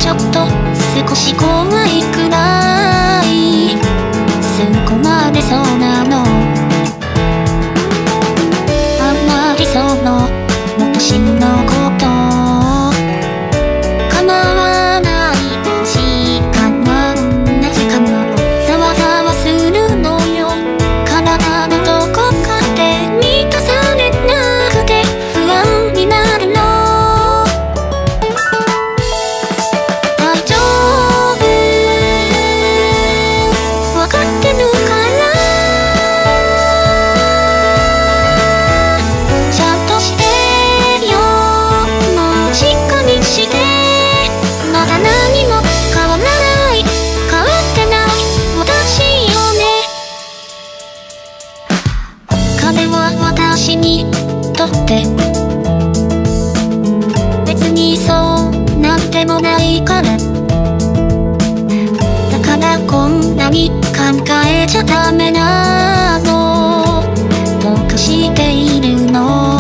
ちょっと少し怖いくらい。そこまでそうなの。あんまりその私のこと構わない時間はなぜかもざわざわするのよ。体のどこかで満たされなくて不安になるの。大丈夫わかってるからちゃんとしてよ。もうしっかりして。まだ何も変わらない変わってない私よね。彼は私にとって別にそうなんでもないから。だからこんなに考えちゃダメなの。どうかしているの。